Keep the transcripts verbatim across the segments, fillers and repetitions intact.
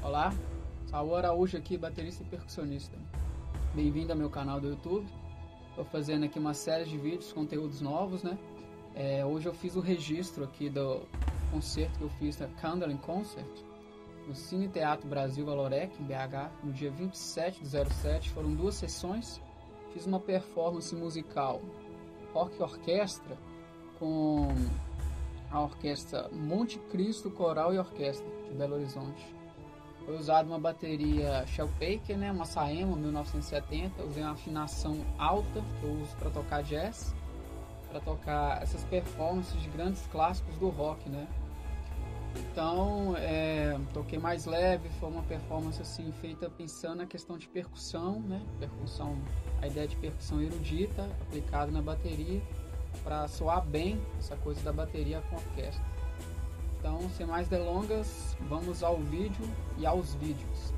Olá, Saul Araújo aqui, baterista e percussionista. Bem-vindo ao meu canal do YouTube. Estou fazendo aqui uma série de vídeos, conteúdos novos, né? É, hoje eu fiz o registro aqui do concerto que eu fiz da Candle Concert no Cine Teatro Brasil Valorec, em B H, no dia vinte e sete do zero sete. Foram duas sessões. Fiz uma performance musical rock orquestra com a orquestra Monte Cristo Coral e Orquestra de Belo Horizonte. Foi usada uma bateria Shellbaker, né, uma Saema mil novecentos e setenta. Usei uma afinação alta que eu uso para tocar jazz, para tocar essas performances de grandes clássicos do rock, né? Então, é, toquei mais leve, foi uma performance assim feita pensando na questão de percussão, né? Percussão, a ideia de percussão erudita aplicada na bateria para soar bem essa coisa da bateria com orquestra. Então, sem mais delongas, vamos ao vídeo e aos vídeos.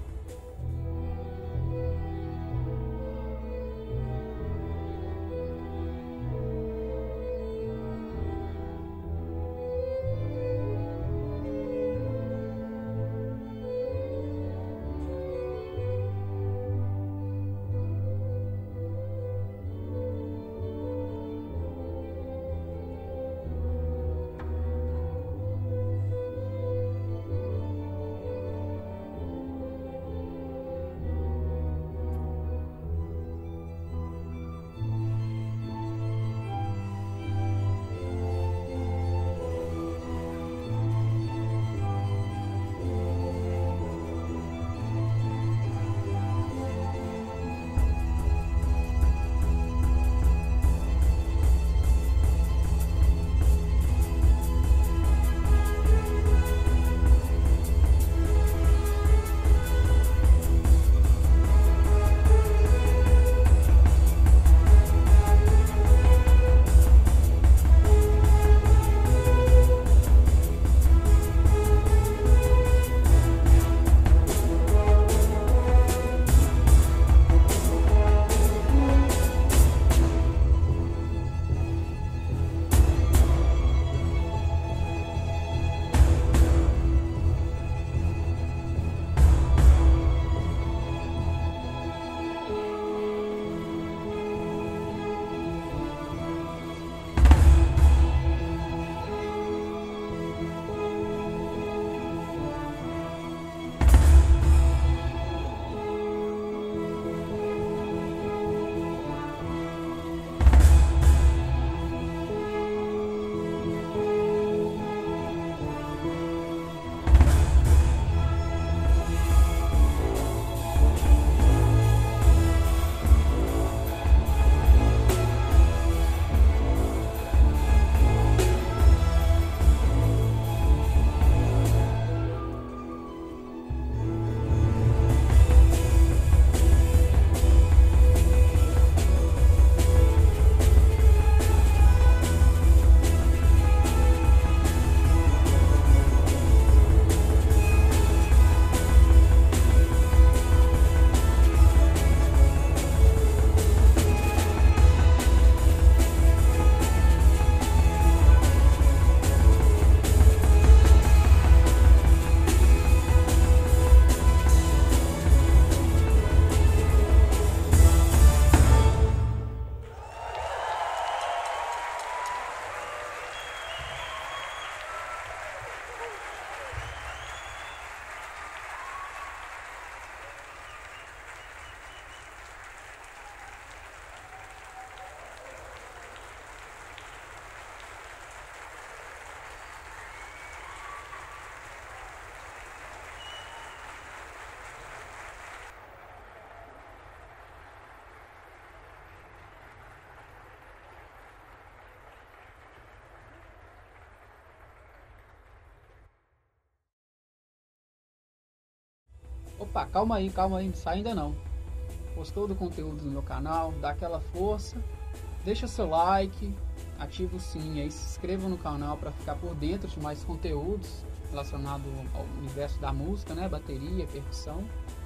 Opa, calma aí, calma aí, não sai ainda não. Gostou do conteúdo do meu canal? Dá aquela força, deixa seu like, ativa o sininho aí, se inscreva no canal para ficar por dentro de mais conteúdos relacionados ao universo da música, né? Bateria, percussão.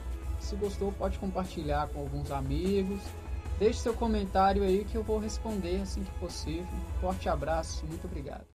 Se gostou, pode compartilhar com alguns amigos. Deixe seu comentário aí que eu vou responder assim que possível. Forte abraço, muito obrigado.